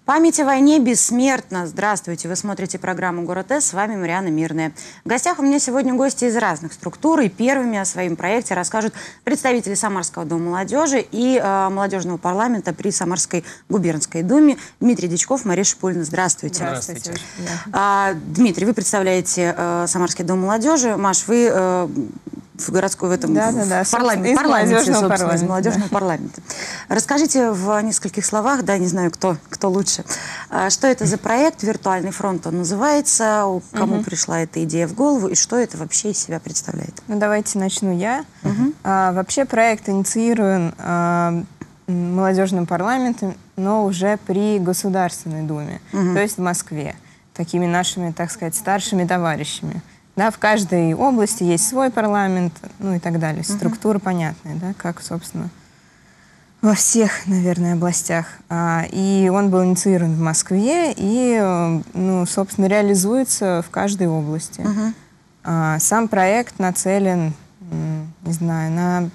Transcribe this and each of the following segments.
Память о войне бессмертна. Здравствуйте, вы смотрите программу «Город С», с вами Марианна Мирная. В гостях у меня сегодня гости из разных структур, и первыми о своем проекте расскажут представители Самарского дома молодежи и молодежного парламента при Самарской губернской думе. Дмитрий Дичков, Мария Шипулина. Здравствуйте. Здравствуйте. Дмитрий, вы представляете Самарский дом молодежи. Маш, вы в городской, в этом парламенте, собственно, из молодежного парламента. Расскажите в нескольких словах, да, не знаю, кто лучше, что это за проект «Виртуальный фронт» он называется, кому пришла эта идея в голову и что это вообще из себя представляет? Ну, давайте начну я. Вообще проект инициирован молодежным парламентом, но уже при Государственной Думе, то есть в Москве, такими нашими, так сказать, старшими товарищами. Да, в каждой области есть свой парламент, ну и так далее. Структура понятная, да, как, собственно, во всех, наверное, областях. И он был инициирован в Москве и, ну, собственно, реализуется в каждой области. Сам проект нацелен, не знаю,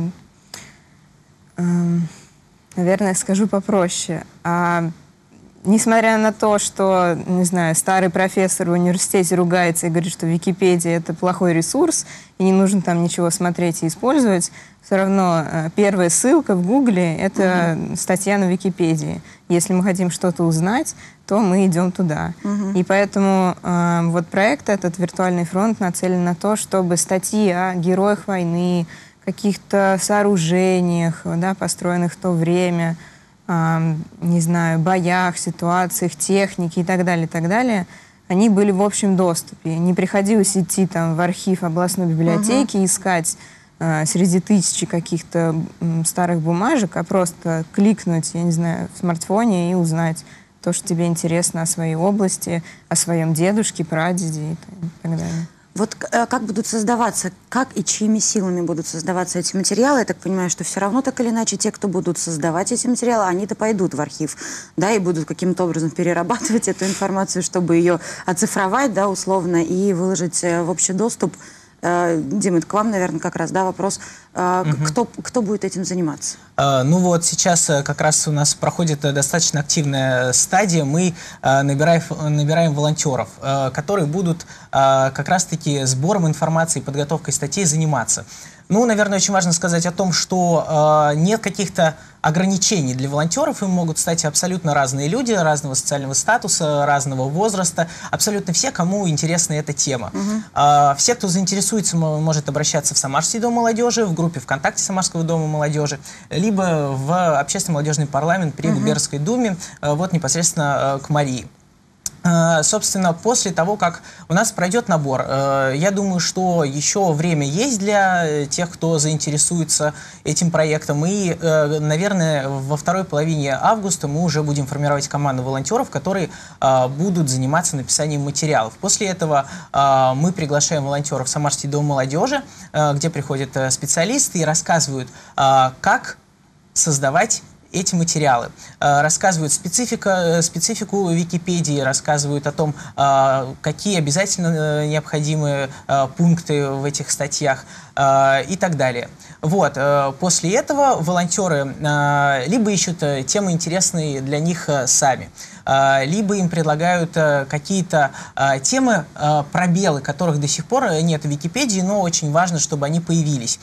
наверное, скажу попроще. Несмотря на то, что, не знаю, старый профессор в университете ругается и говорит, что Википедия — это плохой ресурс, и не нужно там ничего смотреть и использовать, все равно первая ссылка в Гугле — это статья на Википедии. Если мы хотим что-то узнать, то мы идем туда. И поэтому вот проект этот «Виртуальный фронт» нацелен на то, чтобы статьи о героях войны, каких-то сооружениях, да, построенных в то время, не знаю, боях, ситуациях, технике и так далее, они были в общем доступе. Не приходилось идти там в архив областной библиотеки, искать среди тысячи каких-то старых бумажек, а просто кликнуть, я не знаю, в смартфоне и узнать то, что тебе интересно о своей области, о своем дедушке, прадеде и так далее. Вот как будут создаваться, как и чьими силами будут создаваться эти материалы? Я так понимаю, что все равно так или иначе те, кто будут создавать эти материалы, они-то пойдут в архив, да, и будут каким-то образом перерабатывать эту информацию, чтобы ее оцифровать, да, условно, и выложить в общий доступ. Дима, это к вам, наверное, как раз, да, вопрос. Кто будет этим заниматься? Ну вот сейчас как раз у нас проходит достаточно активная стадия. Мы набираем волонтеров, которые будут как раз-таки сбором информации, подготовкой статей заниматься. Ну, наверное, очень важно сказать о том, что нет каких-то ограничений для волонтеров. Им могут стать абсолютно разные люди, разного социального статуса, разного возраста. Абсолютно все, кому интересна эта тема. Все, кто заинтересуется, может обращаться в Самарский дом молодежи, в группе ВКонтакте Самарского дома молодежи, либо в общественный молодежный парламент при губернской думе, вот непосредственно к Марии. Собственно, после того, как у нас пройдет набор, я думаю, что еще время есть для тех, кто заинтересуется этим проектом. И, наверное, во второй половине августа мы уже будем формировать команду волонтеров, которые будут заниматься написанием материалов. После этого мы приглашаем волонтеров в Самарский дом молодежи, где приходят специалисты и рассказывают, как создавать эти материалы, рассказывают специфику Википедии, рассказывают о том, какие обязательно необходимые пункты в этих статьях и так далее. Вот. После этого волонтеры либо ищут темы интересные для них сами, либо им предлагают какие-то темы, пробелы, которых до сих пор нет в Википедии, но очень важно, чтобы они появились.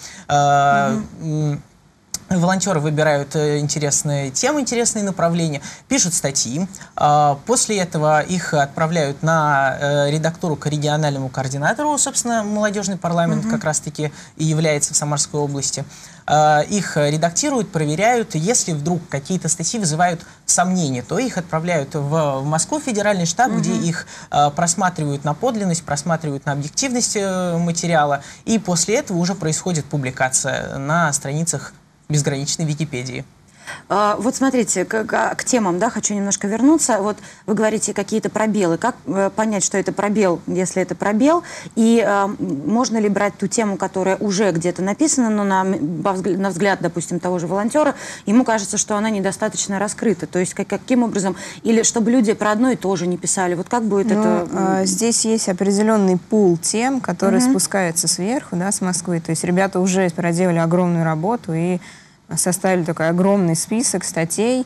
Волонтеры выбирают интересные темы, интересные направления, пишут статьи. После этого их отправляют на редактуру к региональному координатору, собственно, молодежный парламент как раз-таки и является в Самарской области. Их редактируют, проверяют. Если вдруг какие-то статьи вызывают сомнения, то их отправляют в Москву, в федеральный штаб, где их просматривают на подлинность, просматривают на объективность материала. И после этого уже происходит публикация на страницах безграничной Википедии. Вот смотрите, к темам, да, хочу немножко вернуться. Вот вы говорите какие-то пробелы. Как понять, что это пробел, если это пробел? И можно ли брать ту тему, которая уже где-то написана, но на взгляд, допустим, того же волонтера, ему кажется, что она недостаточно раскрыта? То есть каким образом? Или чтобы люди про одно и то же не писали? Вот как будет это? Здесь есть определенный пул тем, которые спускаются сверху, да, с Москвы. То есть ребята уже проделали огромную работу и составили такой огромный список статей,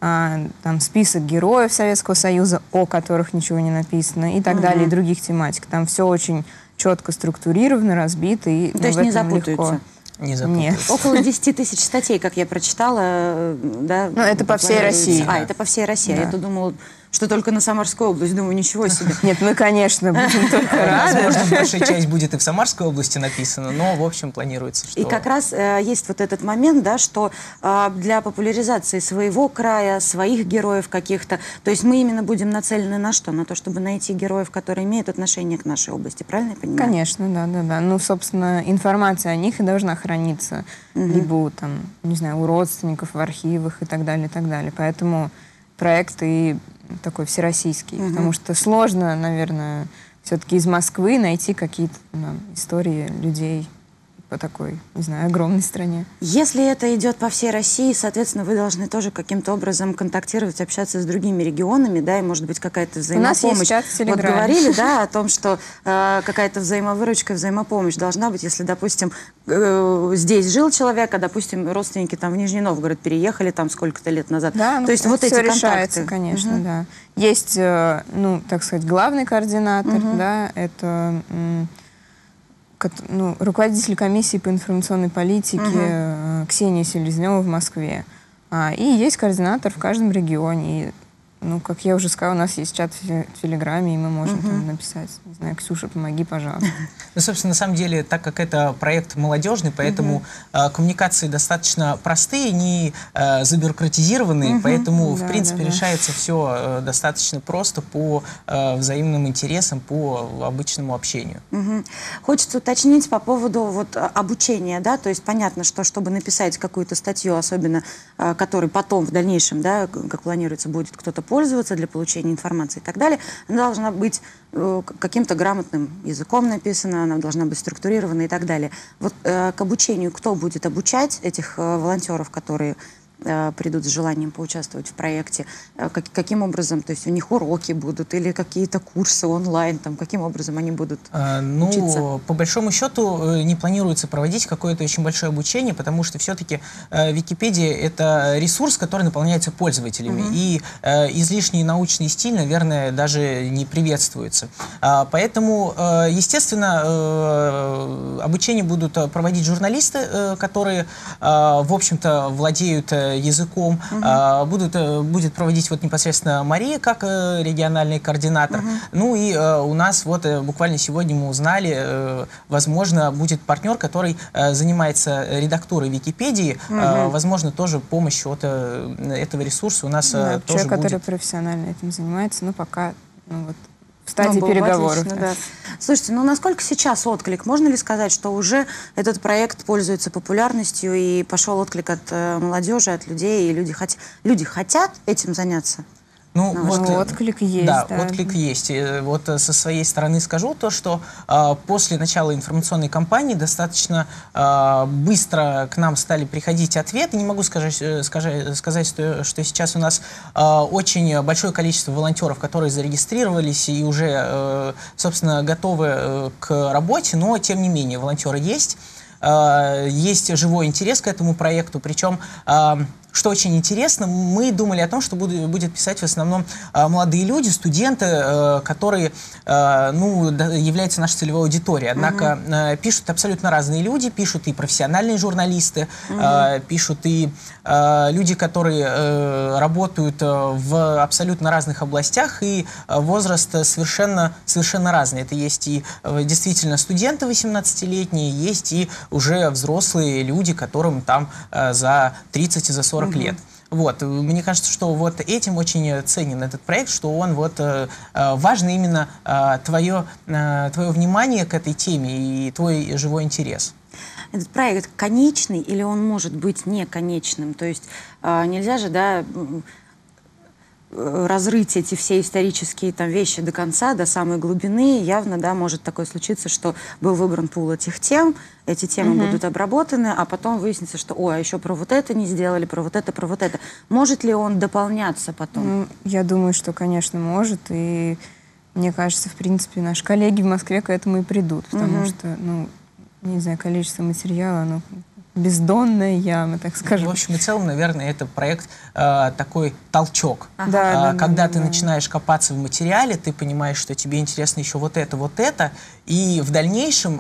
там список героев Советского Союза, о которых ничего не написано, и так далее, и других тематик. Там все очень четко структурировано, разбито, и То есть не запутаются? Не запутаются. Около 10 тысяч статей, как я прочитала. Да, ну, это по всей России. Это по всей России. Да. Я-то думала, что только на Самарскую область. Думаю, ничего себе. Нет, мы, конечно, будем только рады. Возможно, большая часть будет и в Самарской области написана, но, в общем, планируется, что... И как раз есть вот этот момент, да, что для популяризации своего края, своих героев каких-то, то есть мы именно будем нацелены на что? На то, чтобы найти героев, которые имеют отношение к нашей области. Правильно я понимаю? Конечно, да. Ну, собственно, информация о них и должна храниться либо там, не знаю, у родственников, в архивах и так далее, и так далее. Поэтому проект и такой всероссийский, потому что сложно, наверное, все-таки из Москвы найти какие-то истории людей по такой, не знаю, огромной стране. Если это идет по всей России, соответственно, вы должны тоже каким-то образом контактировать, общаться с другими регионами, да, и, может быть, какая-то взаимопомощь. У нас есть чат в Телеграме. Вот говорили, да, о том, что какая-то взаимовыручка, взаимопомощь должна быть, если, допустим, здесь жил человек, а, допустим, родственники там в Нижний Новгород переехали там сколько-то лет назад. Да, то есть вот эти контакты. решается, конечно, да. Есть, ну, так сказать, главный координатор, да, это... руководитель комиссии по информационной политике Ксения Селезнева в Москве. И есть координатор в каждом регионе. И, ну, как я уже сказала, у нас есть чат в Телеграме, и мы можем там написать, не знаю, Ксюша, помоги, пожалуйста. Ну, собственно, на самом деле, так как это проект молодежный, поэтому коммуникации достаточно простые, не забюрократизированные, поэтому, в принципе, решается все достаточно просто по взаимным интересам, по обычному общению. Хочется уточнить по поводу вот обучения, да, то есть понятно, что чтобы написать какую-то статью, особенно которой потом в дальнейшем, да, как планируется, будет кто-то пользоваться для получения информации и так далее, она должна быть каким-то грамотным языком написана, она должна быть структурирована и так далее. Вот к обучению кто будет обучать этих волонтеров, которые придут с желанием поучаствовать в проекте? Каким образом, то есть у них уроки будут или какие-то курсы онлайн, там, каким образом они будут учиться? По большому счету не планируется проводить какое-то очень большое обучение, потому что все-таки Википедия — это ресурс, который наполняется пользователями, и излишний научный стиль, наверное, даже не приветствуется. Поэтому, естественно, обучение будут проводить журналисты, которые, в общем-то, владеют языком. Будет проводить вот непосредственно Мария, как региональный координатор. Ну и у нас вот буквально сегодня мы узнали, возможно, будет партнер, который занимается редактурой Википедии. Возможно, тоже помощь от этого ресурса у нас тоже человек, будет. который профессионально этим занимается, но пока в стадии переговоров. Отлично, да. Слушайте, ну насколько сейчас отклик? Можно ли сказать, что уже этот проект пользуется популярностью и пошел отклик от молодежи, от людей, и люди хотят этим заняться? Ну, отклик есть. Да, отклик есть. И вот со своей стороны скажу то, что после начала информационной кампании достаточно быстро к нам стали приходить ответы. Не могу сказать, что сейчас у нас очень большое количество волонтеров, которые зарегистрировались и уже, собственно, готовы к работе, но, тем не менее, волонтеры есть. Есть живой интерес к этому проекту, причем... Что очень интересно, мы думали о том, что будет писать в основном молодые люди, студенты, которые являются нашей целевой аудиторией. Однако пишут абсолютно разные люди, пишут и профессиональные журналисты, пишут и люди, которые работают в абсолютно разных областях, и возраст совершенно разный. Это есть и действительно студенты 18-летние, есть и уже взрослые люди, которым там за 30 и за 40 лет. Вот. Мне кажется, что вот этим очень ценен этот проект, что он вот важно именно твое внимание к этой теме и твой живой интерес. Этот проект конечный или он может быть не конечным? То есть нельзя же, да, разрыть эти все исторические там вещи до конца, до самой глубины. Явно, да, может такое случиться, что был выбран пул этих тем, эти темы будут обработаны, а потом выяснится, что, ой, а еще про вот это не сделали, про вот это, про вот это. Может ли он дополняться потом? Я думаю, что, конечно, может. И мне кажется, в принципе, наши коллеги в Москве к этому и придут, потому что, не знаю, количество материала, бездонная яма, так скажем. В общем и целом, наверное, это проект такой толчок. Да, Когда ты начинаешь копаться в материале, ты понимаешь, что тебе интересно еще вот это, и в дальнейшем,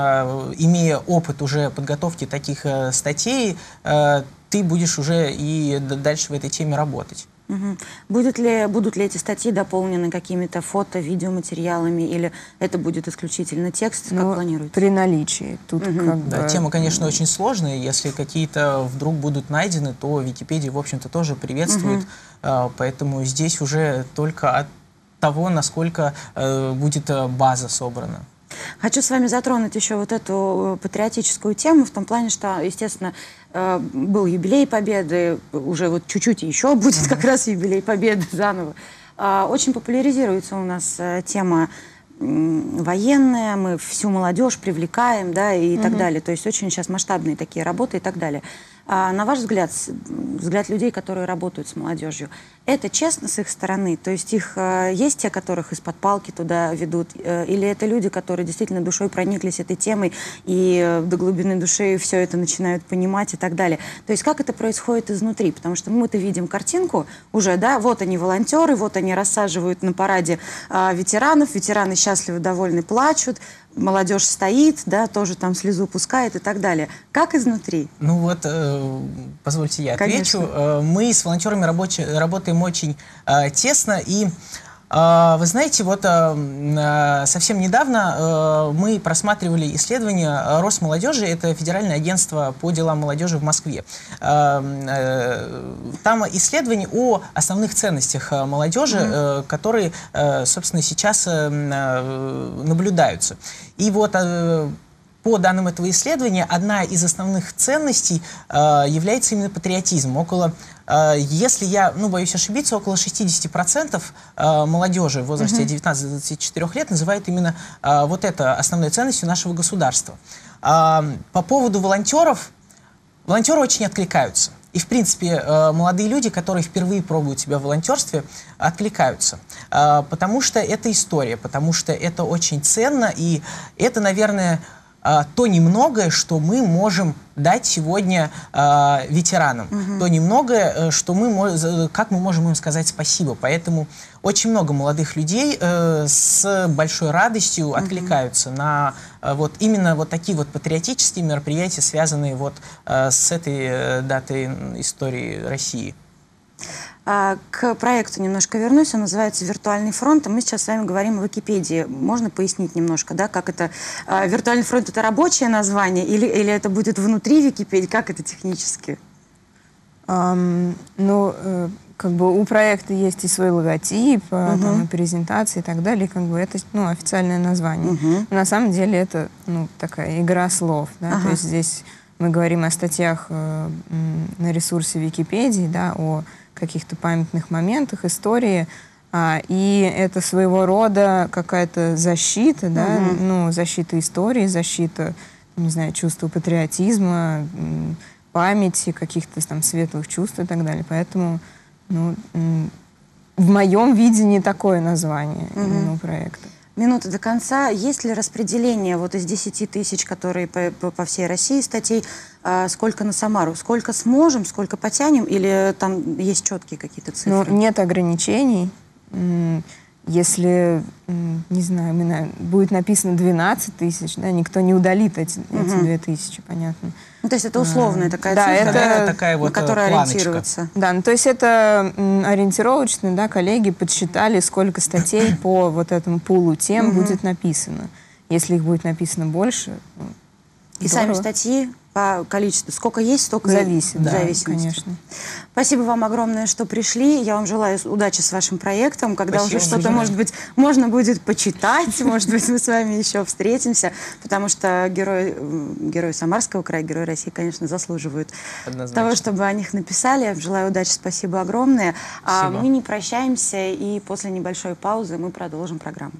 имея опыт уже подготовки таких статей, ты будешь уже и дальше в этой теме работать. Угу. Будут ли эти статьи дополнены какими-то фото, видеоматериалами, или это будет исключительно текст, как планируете? При наличии. Тут Да, тема, конечно, очень сложная. Если какие-то вдруг будут найдены, то Википедия, в общем-то, тоже приветствует. Поэтому здесь уже только от того, насколько будет база собрана. Хочу с вами затронуть еще вот эту патриотическую тему, в том плане, что, естественно, был юбилей Победы, уже вот чуть-чуть еще будет как раз юбилей Победы заново. Очень популяризируется у нас тема военная, мы всю молодежь привлекаем, да, и так далее. То есть очень сейчас масштабные такие работы и так далее. На ваш взгляд, взгляд людей, которые работают с молодежью, это честно с их стороны? То есть есть те, которых из-под палки туда ведут? Или это люди, которые действительно душой прониклись этой темой и до глубины души все это начинают понимать и так далее? То есть как это происходит изнутри? Потому что мы-то видим картинку уже, да, вот они волонтеры, вот они рассаживают на параде ветеранов, ветераны счастливы, довольны, плачут, молодежь стоит, да, тоже там слезу пускает и так далее. Как изнутри? Ну вот, позвольте я отвечу. Конечно. Мы с волонтерами работаем очень тесно, и вы знаете, вот совсем недавно мы просматривали исследование Росмолодежи, это Федеральное агентство по делам молодежи в Москве. Там исследование о основных ценностях молодежи, которые, собственно, сейчас наблюдаются. И вот по данным этого исследования, одна из основных ценностей является именно патриотизм. Если я, боюсь ошибиться, около 60% молодежи в возрасте от 19 до 24 лет называют именно вот это основной ценностью нашего государства. По поводу волонтеров, волонтеры очень откликаются. И, в принципе, молодые люди, которые впервые пробуют себя в волонтерстве, откликаются. Потому что это история, потому что это очень ценно, и это, наверное, то немногое, что мы можем дать сегодня ветеранам. То немногое, что как мы можем им сказать спасибо. Поэтому очень много молодых людей с большой радостью откликаются на именно вот такие вот патриотические мероприятия, связанные вот с этой датой истории России. К проекту немножко вернусь, он называется «Виртуальный фронт», и мы сейчас с вами говорим о Википедии. Можно пояснить немножко, да, как это... «Виртуальный фронт» — это рабочее название, или это будет внутри Википедии, как это технически? Как бы у проекта есть и свой логотип, там, и презентации и так далее, как бы это официальное название. Но на самом деле это такая игра слов, да, то есть здесь мы говорим о статьях на ресурсе Википедии, да, о каких-то памятных моментах истории, и это своего рода какая-то защита, да, защита истории, защита, не знаю, чувства патриотизма, памяти, каких-то там светлых чувств и так далее. Поэтому, в моем видении такое название именно у проекта. Минута до конца. Есть ли распределение вот из 10 тысяч, которые по всей России статей, сколько на Самару? Сколько сможем, сколько потянем, или там есть четкие какие-то цифры? Нет ограничений. Если, не знаю, будет написано 12 тысяч, да, никто не удалит эти 2000, понятно. То есть это условная такая цифра, это такая вот на которую планочка. ориентироваться. Да, то есть это ориентировочно, да, коллеги подсчитали, сколько статей по вот этому пулу тем будет написано. Если их будет написано больше, и здорово. Сами статьи по количеству, сколько есть, столько зависит, да, зависимости. Конечно. Спасибо вам огромное, что пришли. Я вам желаю удачи с вашим проектом, когда Спасибо, уже что-то, может быть, можно будет почитать, может быть, мы с вами еще встретимся, потому что герои Самарского края, герои России, конечно, заслуживают того, чтобы о них написали. Желаю удачи, спасибо огромное. Мы не прощаемся, и после небольшой паузы мы продолжим программу.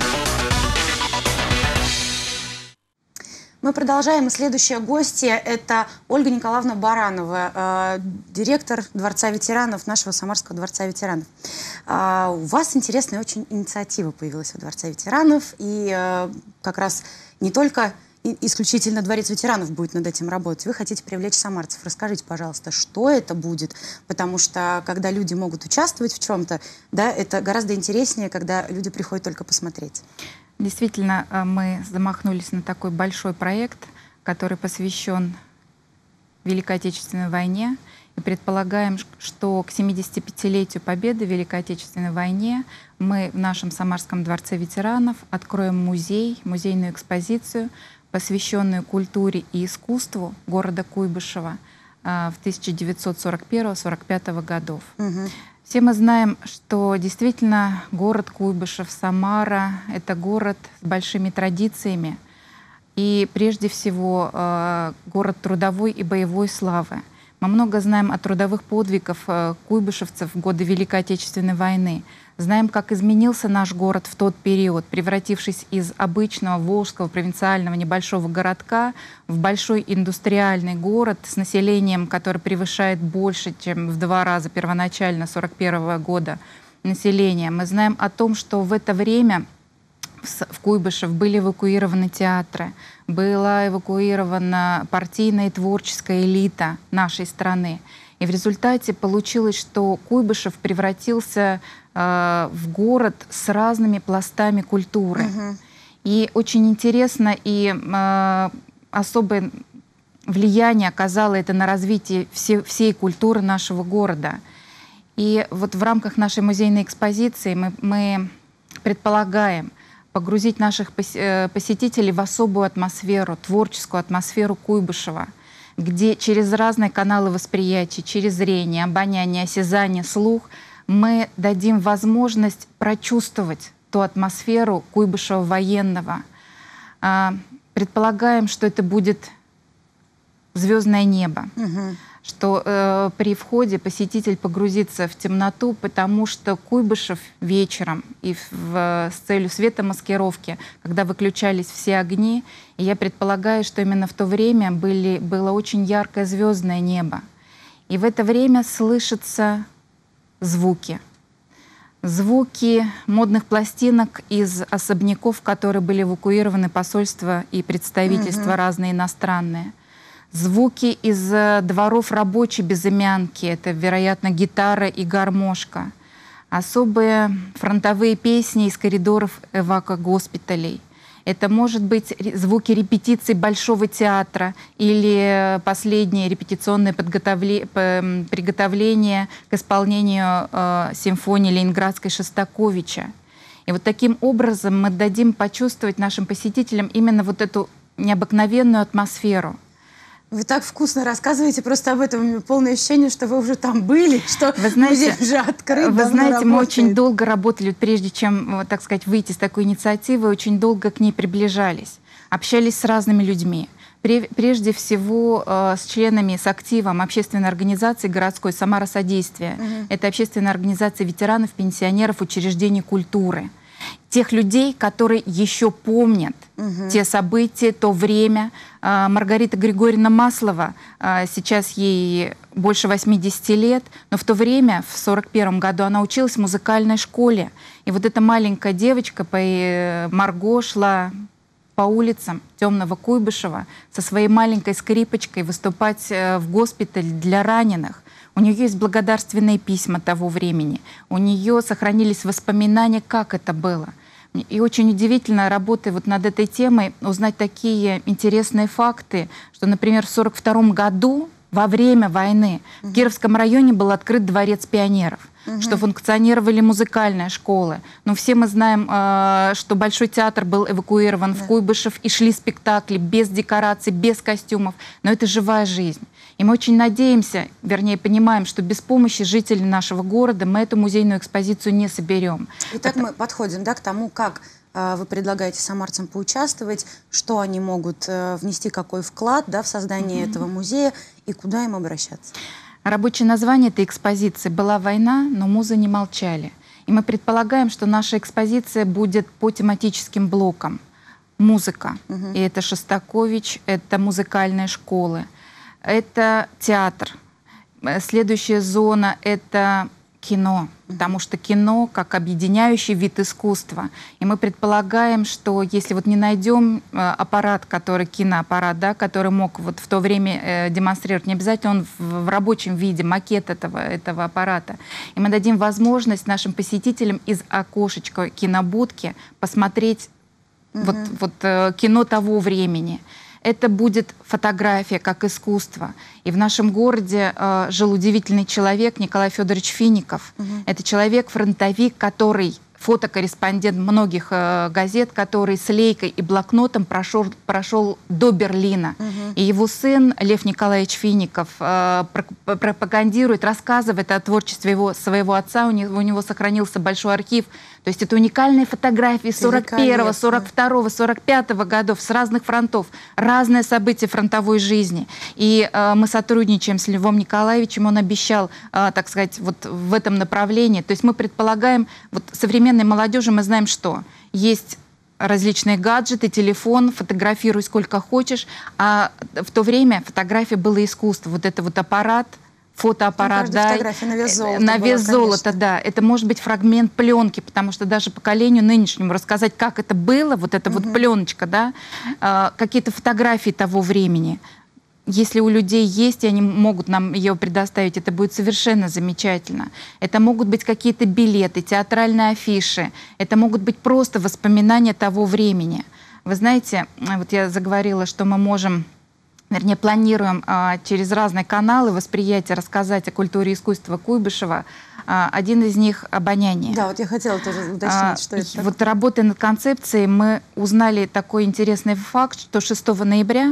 Мы продолжаем, и следующая гостья – это Ольга Николаевна Баранова, директор Дворца ветеранов, нашего Самарского Дворца ветеранов. У вас интересная очень инициатива появилась во Дворце ветеранов, и как раз не только исключительно Дворец ветеранов будет над этим работать. Вы хотите привлечь самарцев. Расскажите, пожалуйста, что это будет? Потому что, когда люди могут участвовать в чем-то, да, это гораздо интереснее, когда люди приходят только посмотреть. Действительно, мы замахнулись на такой большой проект, который посвящен Великой Отечественной войне. И предполагаем, что к 75-летию Победы в Великой Отечественной войне мы в нашем Самарском дворце ветеранов откроем музей, музейную экспозицию, посвященную культуре и искусству города Куйбышева в 1941-1945 годов. Все мы знаем, что действительно город Куйбышев, Самара — это город с большими традициями и прежде всего город трудовой и боевой славы. Мы много знаем о трудовых подвигах куйбышевцев в годы Великой Отечественной войны. Знаем, как изменился наш город в тот период, превратившись из обычного волжского провинциального небольшого городка в большой индустриальный город с населением, которое превышает больше, чем в 2 раза первоначально 1941 года населения. Мы знаем о том, что в это время в Куйбышев были эвакуированы театры, была эвакуирована партийная и творческая элита нашей страны. И в результате получилось, что Куйбышев превратился в город с разными пластами культуры. И очень интересно, и особое влияние оказало это на развитие всей культуры нашего города. И вот в рамках нашей музейной экспозиции мы предполагаем погрузить наших посетителей в особую атмосферу, творческую атмосферу Куйбышева, где через разные каналы восприятия, через зрение, обоняние, осязание, слух мы дадим возможность прочувствовать ту атмосферу Куйбышева военного. Предполагаем, что это будет звездное небо, что при входе посетитель погрузится в темноту, потому что Куйбышев вечером и с целью светомаскировки, когда выключались все огни, и я предполагаю, что именно в то время было очень яркое звездное небо. И в это время слышатся звуки. Звуки модных пластинок из особняков, которые были эвакуированы, посольства и представительства разные иностранные. Звуки из дворов рабочей безымянки, это, вероятно, гитара и гармошка. Особые фронтовые песни из коридоров эвакогоспиталей. Это, может быть, звуки репетиций Большого театра или последнее репетиционное приготовление к исполнению симфонии ленинградской Шостаковича. И вот таким образом мы дадим почувствовать нашим посетителям именно вот эту необыкновенную атмосферу. Вы так вкусно рассказываете просто об этом. У меня полное ощущение, что вы уже там были, что вы знаете, музей уже открыт. Вы знаете, работает. Мы очень долго работали, прежде чем, так сказать, выйти с такой инициативы, очень долго к ней приближались, общались с разными людьми. Прежде всего с членами, с активом общественной организации городской «Самара Содействие». Это общественная организация ветеранов, пенсионеров, учреждений культуры. Тех людей, которые еще помнят те события, то время. Маргарита Григорьевна Маслова, сейчас ей больше 80 лет, но в то время, в 1941 году, она училась в музыкальной школе. И вот эта маленькая девочка, Марго, шла по улицам темного Куйбышева со своей маленькой скрипочкой выступать в госпиталь для раненых. У нее есть благодарственные письма того времени. У нее сохранились воспоминания, как это было. И очень удивительно, работая вот над этой темой, узнать такие интересные факты, что, например, в 1942 году, во время войны, в Кировском районе был открыт Дворец пионеров, что функционировали музыкальные школы. Но все мы знаем, что Большой театр был эвакуирован в Куйбышев, и шли спектакли без декораций, без костюмов. Но это живая жизнь. И мы очень надеемся, вернее, понимаем, что без помощи жителей нашего города мы эту музейную экспозицию не соберем. Итак, мы подходим, да, к тому, как вы предлагаете самарцам поучаствовать, что они могут внести, какой вклад, да, в создание этого музея и куда им обращаться. Рабочее название этой экспозиции «Была война, но музы не молчали». И мы предполагаем, что наша экспозиция будет по тематическим блокам. Музыка. И это Шостакович, это музыкальные школы. Это театр. Следующая зона — это кино, потому что кино как объединяющий вид искусства. И мы предполагаем, что если вот не найдем аппарат, который киноаппарат, да, который мог вот в то время демонстрировать, не обязательно он в рабочем виде, макет этого аппарата, и мы дадим возможность нашим посетителям из окошечка кинобудки посмотреть вот кино того времени. Это будет фотография как искусство. И в нашем городе жил удивительный человек Николай Федорович Фиников. Это человек-фронтовик, который фотокорреспондент многих газет, который с лейкой и блокнотом прошел до Берлина. И его сын Лев Николаевич Фиников пропагандирует, рассказывает о творчестве своего отца. У него сохранился большой архив. То есть это уникальные фотографии 41-го, 42-го, 45-го годов с разных фронтов, разные события фронтовой жизни. И мы сотрудничаем с Львом Николаевичем, он обещал, так сказать, вот в этом направлении. То есть мы предполагаем, вот современной молодежи мы знаем, что есть различные гаджеты, телефон, фотографируй сколько хочешь, а в то время фотография была искусство. Вот это вот аппарат, фотоаппарат, да, на вес золота, да. Это может быть фрагмент пленки, потому что даже поколению нынешнему рассказать, как это было, вот эта вот пленочка, да, какие-то фотографии того времени. Если у людей есть, и они могут нам ее предоставить, это будет совершенно замечательно. Это могут быть какие-то билеты, театральные афиши, это могут быть просто воспоминания того времени. Вы знаете, вот я заговорила, что мы можем... Вернее, планируем через разные каналы восприятия рассказать о культуре и искусстве Куйбышева. Один из них — обоняние. Да, вот я хотела тоже уточнить, что это. Вот работая над концепцией, мы узнали такой интересный факт, что 6 ноября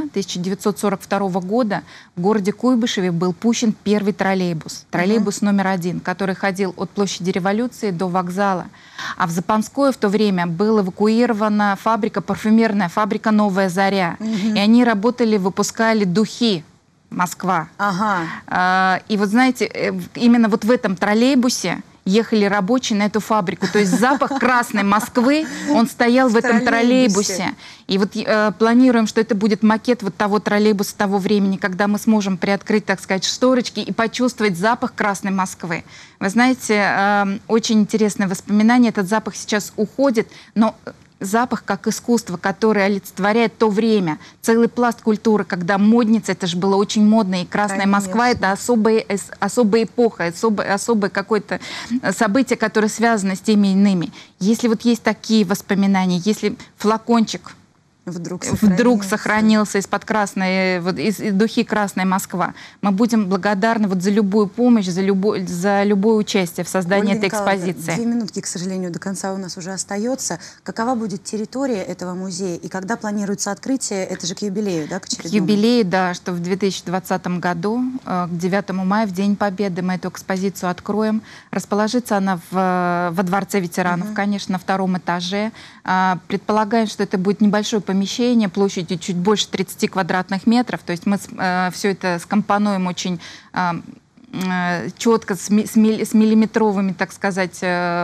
1942 года в городе Куйбышеве был пущен первый троллейбус. Троллейбус номер 1, который ходил от площади Революции до вокзала. А в Запанское в то время была эвакуирована фабрика, парфюмерная фабрика «Новая заря». И они работали, выпускали духи. Москва. И вот знаете, именно вот в этом троллейбусе ехали рабочие на эту фабрику. То есть запах красной Москвы, он стоял в этом троллейбусе. И вот планируем, что это будет макет вот того троллейбуса того времени, когда мы сможем приоткрыть, так сказать, шторочки и почувствовать запах красной Москвы. Вы знаете, очень интересное воспоминание. Этот запах сейчас уходит, но... Запах как искусство, которое олицетворяет то время, целый пласт культуры, когда модница, это же было очень модно, и Красная Москва — это особая эпоха, особое какое-то событие, которое связано с теми иными. Если вот есть такие воспоминания, если флакончик вдруг сохранился из-под красной, вот, из духи «Красная Москва», мы будем благодарны вот за любую помощь, за любое участие в создании этой экспозиции. 2 минутки, к сожалению, до конца у нас уже остается. Какова будет территория этого музея и когда планируется открытие? Это же к юбилею, да, к очередному? К юбилею, да, что в 2020 году, к 9 мая, в День Победы, мы эту экспозицию откроем. Расположится она во Дворце ветеранов, конечно, на 2-м этаже. Предполагаем, что это будет небольшое помещение площадью чуть больше 30 квадратных метров. То есть мы все это скомпонуем очень четко, с миллиметровыми, так сказать,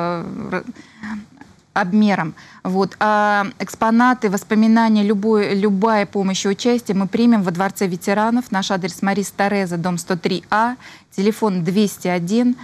обмером. Вот. А экспонаты, воспоминания, любая помощь и участие мы примем во Дворце ветеранов. Наш адрес: Марис Тореза, дом 103А, телефон 261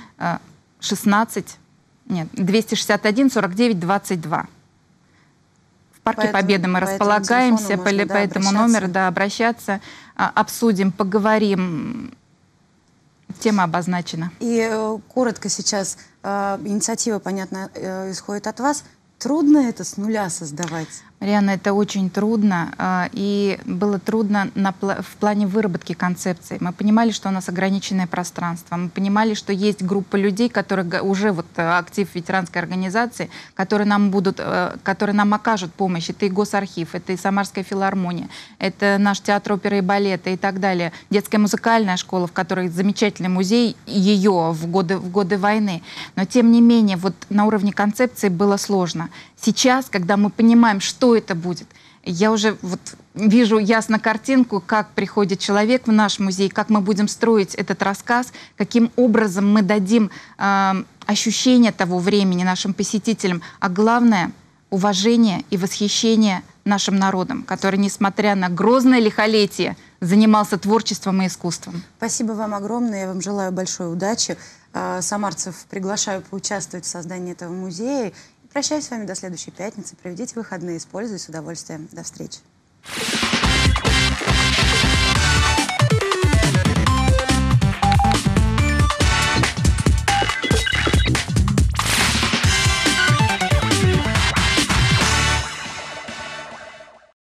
49 22. В Парке Победы мы располагаемся, по этому номеру, да, обращаться, обсудим, поговорим. Тема обозначена. И коротко сейчас, инициатива, понятно, исходит от вас. Трудно это с нуля создавать? Марианна, это очень трудно, и было трудно в плане выработки концепции. Мы понимали, что у нас ограниченное пространство, мы понимали, что есть группа людей, которые уже вот актив ветеранской организации, которые нам окажут помощь. Это и Госархив, это и Самарская филармония, это наш театр оперы и балета и так далее. Детская музыкальная школа, в которой замечательный музей, ее в годы войны. Но тем не менее, вот на уровне концепции было сложно. Сейчас, когда мы понимаем, что это будет, я уже вот вижу ясно картинку, как приходит человек в наш музей, как мы будем строить этот рассказ, каким образом мы дадим ощущение того времени нашим посетителям, а главное — уважение и восхищение нашим народом, который, несмотря на грозное лихолетие, занимался творчеством и искусством. Спасибо вам огромное, я вам желаю большой удачи. самарцев приглашаю поучаствовать в создании этого музея. Прощаюсь с вами до следующей пятницы. Проведите выходные с пользой и с удовольствием. До встречи.